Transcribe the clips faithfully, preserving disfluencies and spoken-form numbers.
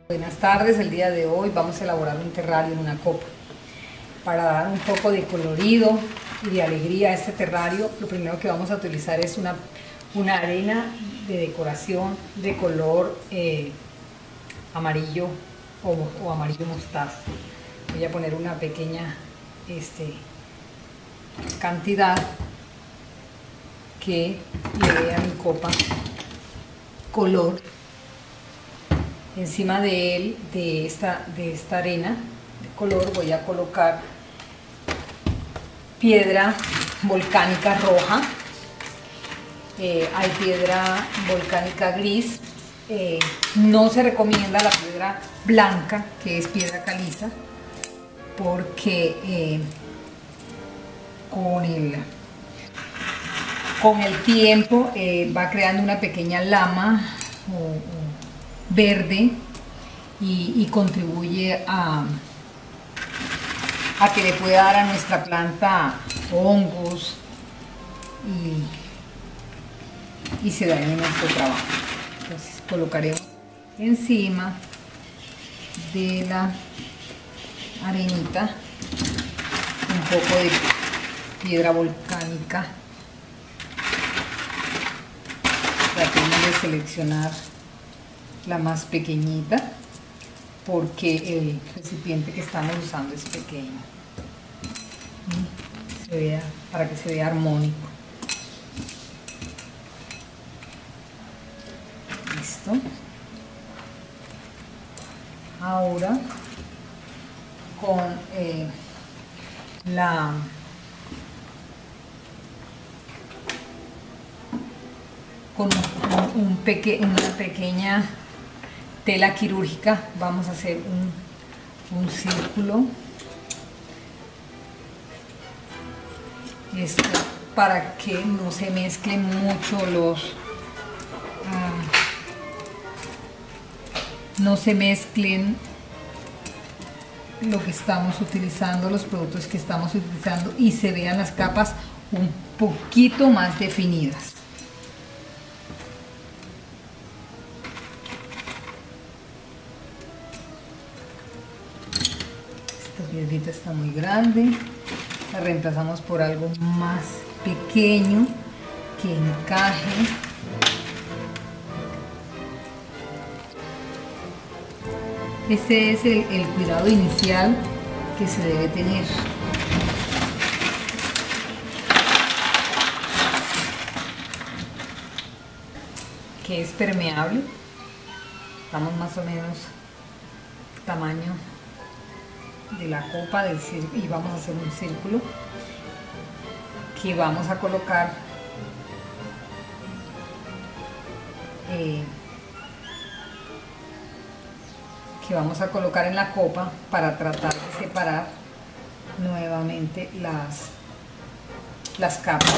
Buenas tardes, el día de hoy vamos a elaborar un terrario en una copa. Para dar un poco de colorido y de alegría a este terrario, lo primero que vamos a utilizar es una, una arena de decoración de color eh, amarillo o, o amarillo mostaza. Voy a poner una pequeña este, cantidad que le dé a mi copa color. Encima de él, de esta, de esta arena de color, voy a colocar piedra volcánica roja. Eh, hay piedra volcánica gris. Eh, no se recomienda la piedra blanca, que es piedra caliza, porque eh, con, el, con el tiempo eh, va creando una pequeña lama o, o verde y, y contribuye a, a que le pueda dar a nuestra planta hongos y, y se dañe nuestro trabajo. Entonces colocaremos encima de la arenita un poco de piedra volcánica, tratando de seleccionar la más pequeñita porque el recipiente que estamos usando es pequeño. Se vea, para que se vea armónico. Listo. Ahora con eh, la con un, un peque, una pequeña tela quirúrgica vamos a hacer un, un círculo. Esto para que no se mezclen mucho los uh, no se mezclen lo que estamos utilizando, los productos que estamos utilizando, y se vean las capas un poquito más definidas. Esta piedrita está muy grande, la reemplazamos por algo más pequeño que encaje. Este es el, el cuidado inicial que se debe tener. Que es permeable. Estamos más o menos tamaño de la copa del círculo, y vamos a hacer un círculo que vamos a colocar eh, que vamos a colocar en la copa para tratar de separar nuevamente las, las capas.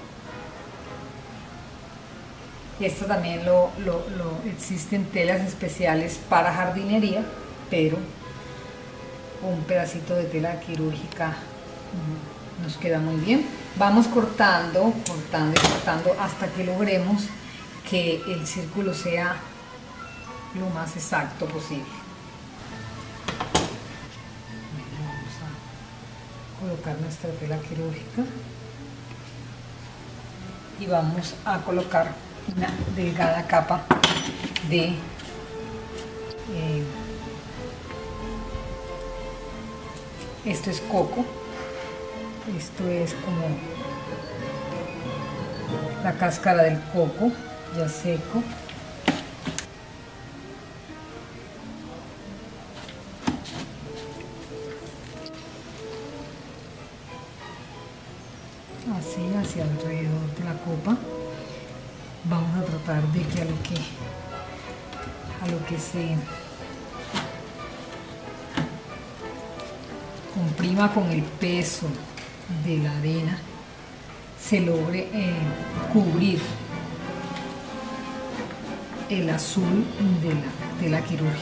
Y esto también lo, lo, lo existen telas especiales para jardinería, pero un pedacito de tela quirúrgica nos queda muy bien. Vamos cortando, cortando y cortando hasta que logremos que el círculo sea lo más exacto posible. Vamos a colocar nuestra tela quirúrgica y vamos a colocar una delgada capa de eh, esto es coco, esto es como la cáscara del coco ya seco. Así, hacia alrededor de la copa. Vamos a tratar de que a lo que a lo que se comprima con el peso de la arena se logre eh, cubrir el azul de la tela quirúrgica.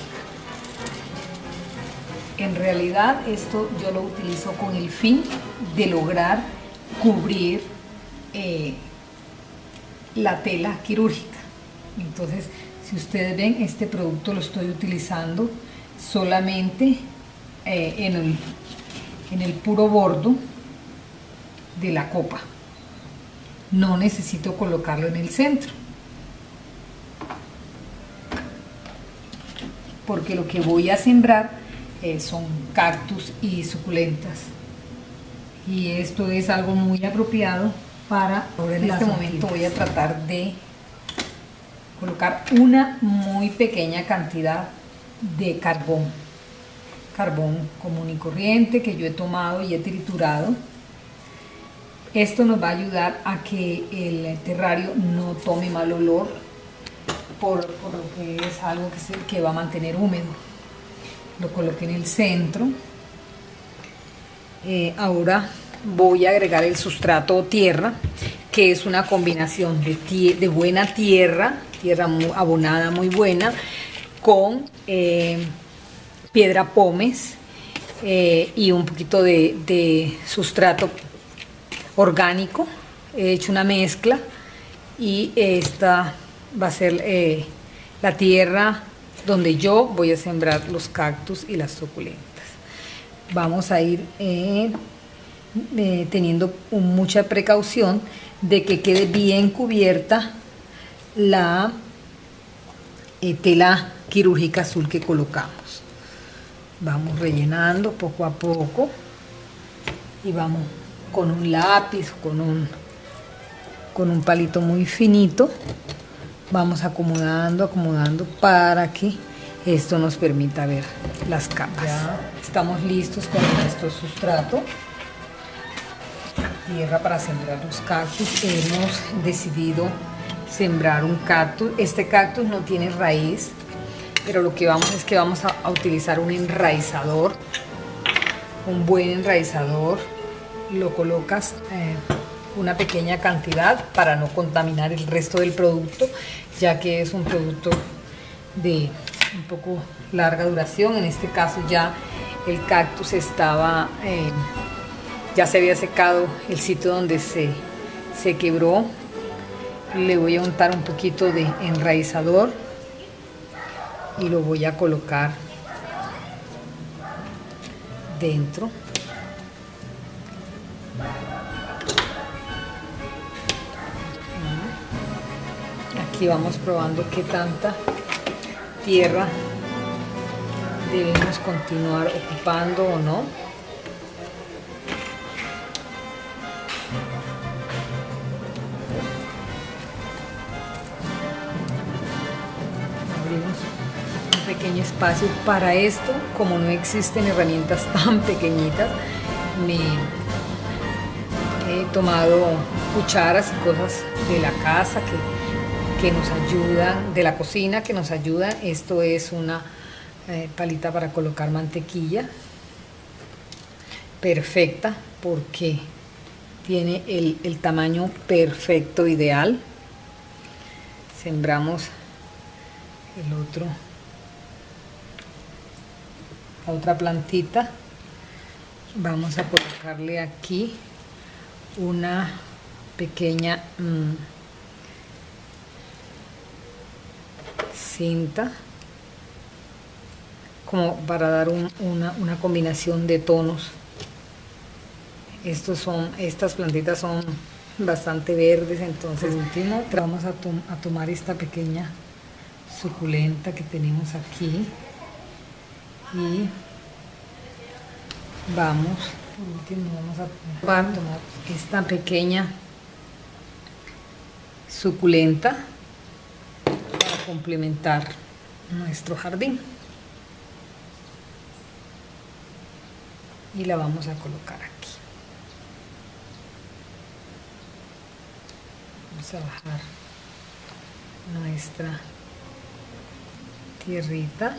En realidad esto yo lo utilizo con el fin de lograr cubrir eh, la tela quirúrgica. Entonces Si ustedes ven, este producto lo estoy utilizando solamente eh, en, el, en el puro bordo de la copa. No necesito colocarlo en el centro, porque lo que voy a sembrar eh, son cactus y suculentas, y esto es algo muy apropiado para... Ahora en este momento voy a tratar de colocar una muy pequeña cantidad de carbón, carbón común y corriente que yo he tomado y he triturado. Esto nos va a ayudar a que el terrario no tome mal olor, por, por lo que es algo que, se, que va a mantener húmedo. Lo coloqué en el centro. Eh, ahora voy a agregar el sustrato o tierra, que es una combinación de, tie de buena tierra, tierra muy abonada, muy buena, con eh, piedra pómez eh, y un poquito de, de sustrato orgánico. He hecho una mezcla y esta va a ser eh, la tierra donde yo voy a sembrar los cactus y las suculentas. Vamos a ir eh, eh, teniendo mucha precaución de que quede bien cubierta la eh, tela quirúrgica azul que colocamos. Vamos rellenando poco a poco y vamos con un lápiz, con un, con un palito muy finito, vamos acomodando, acomodando para que esto nos permita ver las capas. Ya estamos listos con nuestro sustrato, tierra para sembrar los cactus. Hemos decidido sembrar un cactus. Este cactus no tiene raíz, pero lo que vamos es que vamos a, a utilizar un enraizador, un buen enraizador. Lo colocas eh, una pequeña cantidad para no contaminar el resto del producto, ya que es un producto de un poco larga duración. En este caso ya el cactus estaba, eh, ya se había secado el sitio donde se, se quebró. Le voy a untar un poquito de enraizador y lo voy a colocar dentro. Aquí vamos probando qué tanta tierra debemos continuar ocupando o no. Abrimos un pequeño espacio para esto. Como no existen herramientas tan pequeñitas, me he tomado cucharas y cosas de la casa que que nos ayudan, de la cocina, que nos ayuda. Esto es una eh, palita para colocar mantequilla, perfecta, porque tiene el, el tamaño perfecto, ideal. Sembramos el otro, la otra plantita. Vamos a colocarle aquí una pequeña mmm, cinta, como para dar un, una, una combinación de tonos. Estos son, estas plantitas son bastante verdes, entonces por último vamos a, to a tomar esta pequeña suculenta que tenemos aquí y vamos, por último vamos a tomar esta pequeña suculenta para complementar nuestro jardín y la vamos a colocar aquí. Vamos a bajar nuestra tierrita,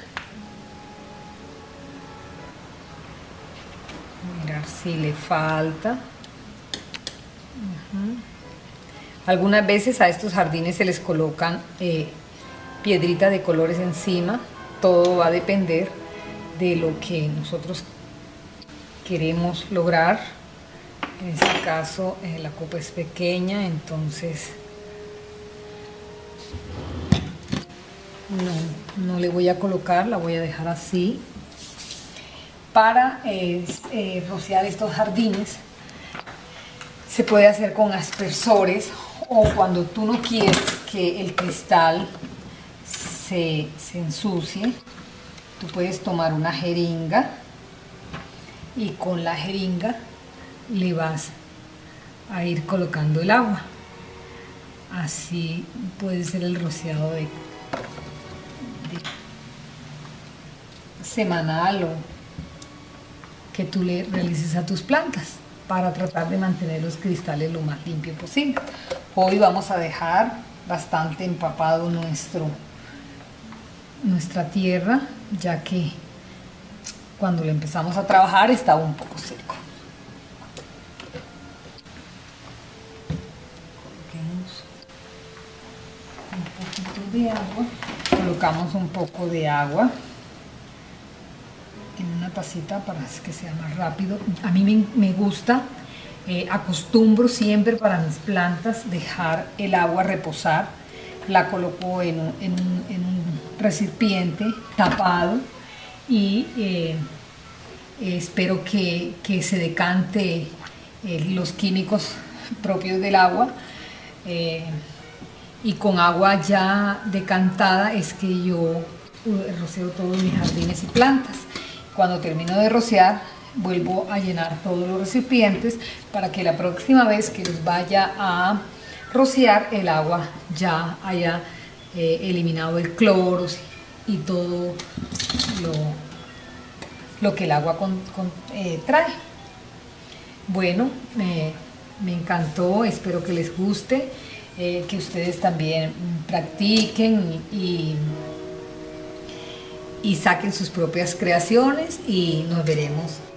mirar si le falta. Uh-huh. Algunas veces a estos jardines se les colocan eh, piedritas de colores encima. Todo va a depender de lo que nosotros queremos lograr. En este caso eh, la copa es pequeña, entonces no, no le voy a colocar, la voy a dejar así. Para eh, eh, rociar estos jardines se puede hacer con aspersores, o cuando tú no quieres que el cristal se, se ensucie, tú puedes tomar una jeringa y con la jeringa le vas a ir colocando el agua. Así puede ser el rociado de, de semanal o que tú le realices a tus plantas para tratar de mantener los cristales lo más limpio posible. Hoy vamos a dejar bastante empapado nuestro, nuestra tierra, ya que cuando lo empezamos a trabajar estaba un poco seco. Un poquito de agua, colocamos un poco de agua en una tacita para que sea más rápido. A mí me, me gusta, eh, acostumbro siempre para mis plantas dejar el agua reposar. La coloco en un, en un, en un recipiente tapado y eh, espero que, que se decante eh, los químicos propios del agua. Eh, y con agua ya decantada es que yo roceo todos mis jardines y plantas. Cuando termino de rociar, vuelvo a llenar todos los recipientes para que la próxima vez que los vaya a rociar, el agua ya haya eh, eliminado el cloro y todo lo, lo que el agua con, con, eh, trae. Bueno, me, me encantó, espero que les guste, eh, que ustedes también practiquen y, y saquen sus propias creaciones y nos veremos